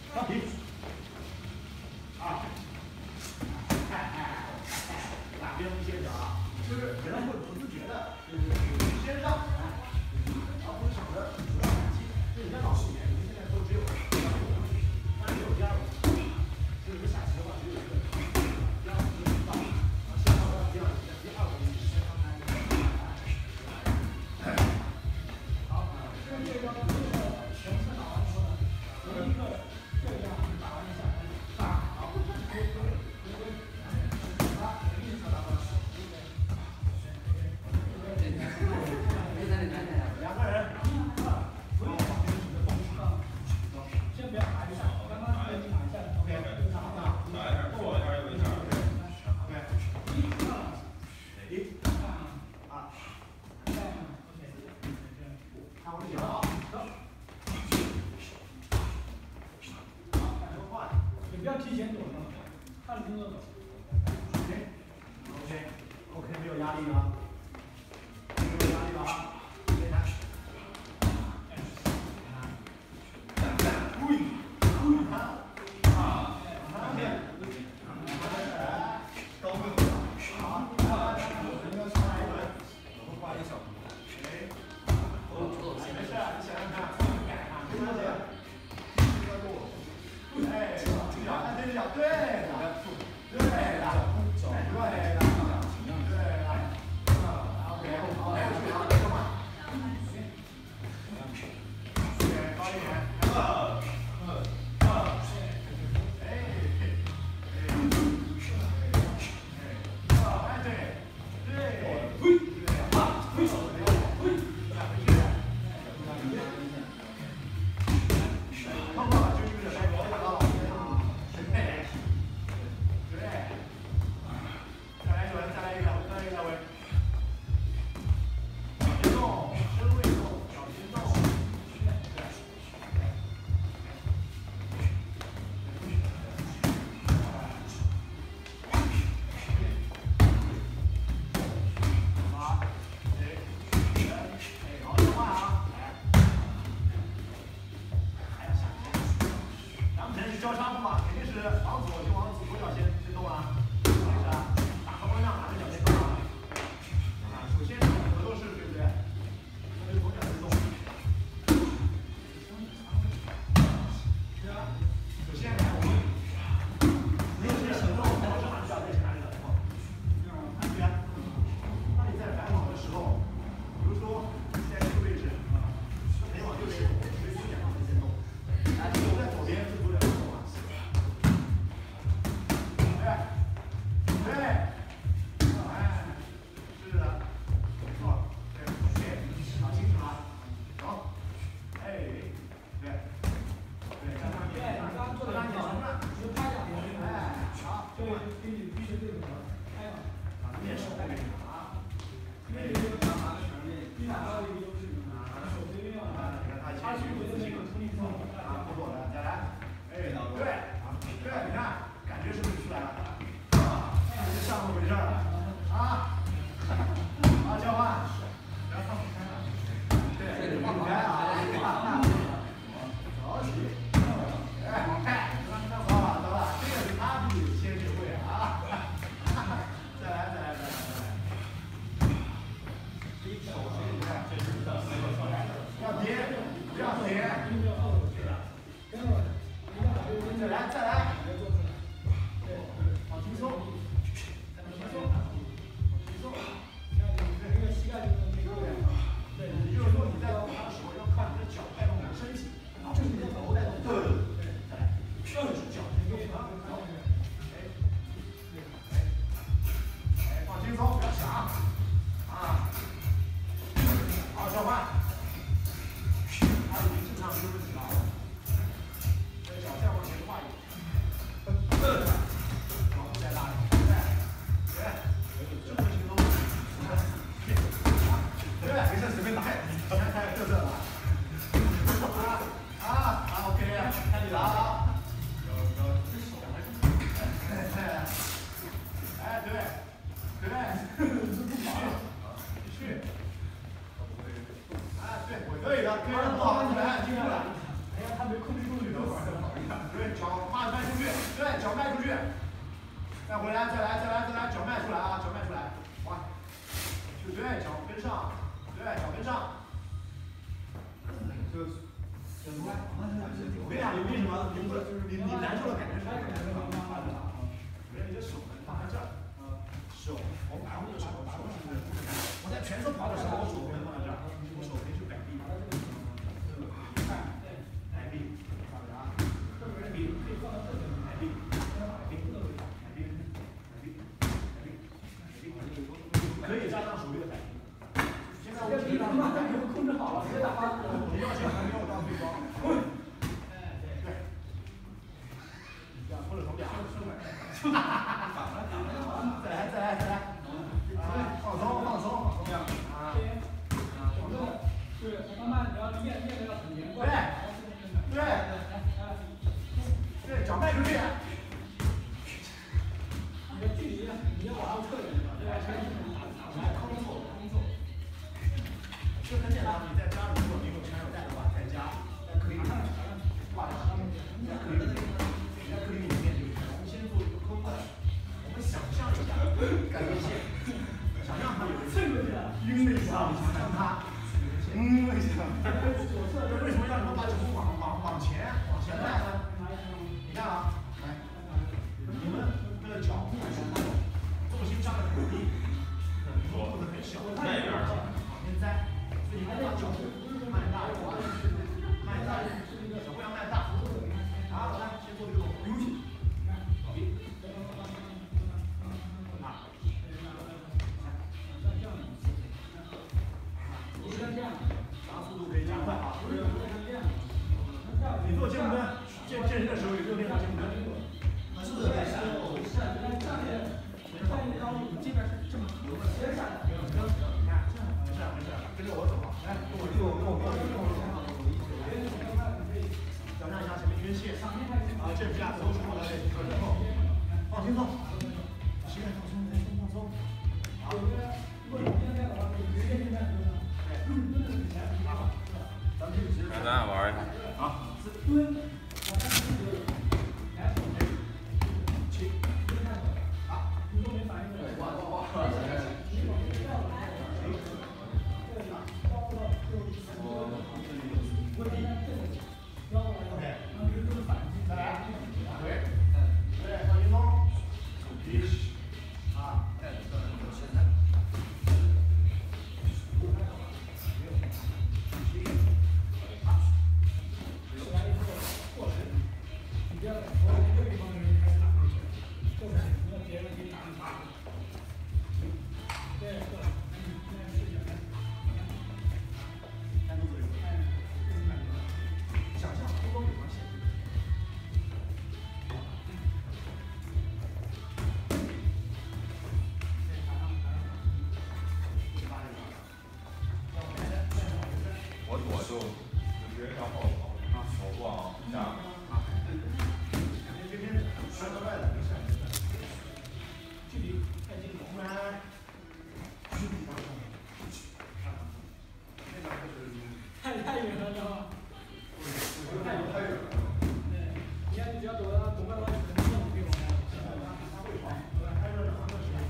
上提。两边不协调啊，就是可能会不自觉的，就是先上，而不是想着主要反击。就你在脑子里面，你们现在都只有但是没有第二个，就是你们下棋的话只有一个，第二个就是到，然后先到第二个，第二个就是先上来。好，这个一张图的全部打完之后呢，有一个这样打完一下，好，两个人，不用往这个什么动作，先不要打一下，刚刚可以打一下 ，OK， 打一下，过一下又一下 ，OK， 1、2、3， 看我写的啊，走，好，看说话，你不要提前走，看着动作走 ，OK， 没有压力了，没有压力了啊。 交叉步嘛，肯定是王左就往左脚先动啊，是啊，打个方向，哪个脚先动啊？啊，首先是格斗式，对不对？那就左脚先动。是啊，首先我们没有这个行动，我们是哪只脚在前哪只脚在后？对啊。那你在反往的时候，比如说在这个位置，没往右边，所以右脚先动。我在左边是左脚。 脚迈出去，对，脚迈出去，再回来，再来，脚迈出来啊，脚迈出来，哇，对，脚跟上，对，脚跟上。我跟你讲，你为什么你难受的感觉是什么？我觉得你的手放在这儿，手，我摆我的手，我在全身跑的时候，我手不能放在这儿，我手可以去摆臂。可以加上手臂的摆臂。现在我们控制好了，直接打发。我们要求还没有到最高。对。这样或者从两个伸来。再来。放松。这样。对，慢慢你要练的要很连贯。对，脚迈出去。你的距离你要往后撤一点，空凑。这很简单，你在家如果没有缠手带的话，在家可以挂在上面，在客厅里面就是我们先做一个空的，我们想象一下，感觉线，想象它有一个晕了一下，想象它了一下。为什么要你们把脚步往前带呢？你看啊，来，你们的脚步是那种重心上的很低，步子很小，往前栽，所以你们把脚步迈大一点，脚步要迈大。好，来，先做这种 U 型。啥速度可以加快啊？你做肩不蹲，健身的时候有没有练过肩不蹲？是的，没事。这边是这么流的，接下来，你看，没事，跟着我走啊，来，跟我想象一下前面约线，啊，这下都是过来一个之后，放轻松，膝盖放松，好， 咱俩玩一下。 好。再来，对，放轻松，啊，想象空中有条线。 我左就直接向后跑，手往下。 这边摔到外了，没事。距离太近了，不然距离太远了。那个就是太远了，知道吗？太远了。对，你看你只要走到走外弯，你就可以往下。他会跑，开着呢，那时候。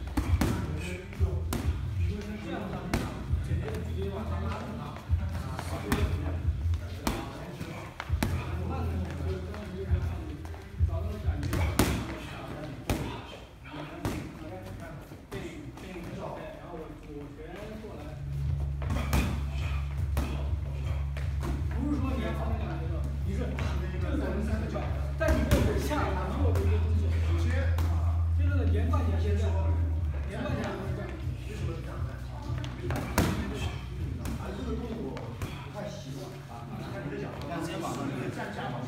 这样上，简洁的距离往上拉的啊。不是说你要放那个，你是3个脚，但你这是下你有一个动作，首先这个连贯点是这样，连贯点是这样，为什么是这样的？这个动作不太习惯啊，看你的脚，让肩膀上站起来。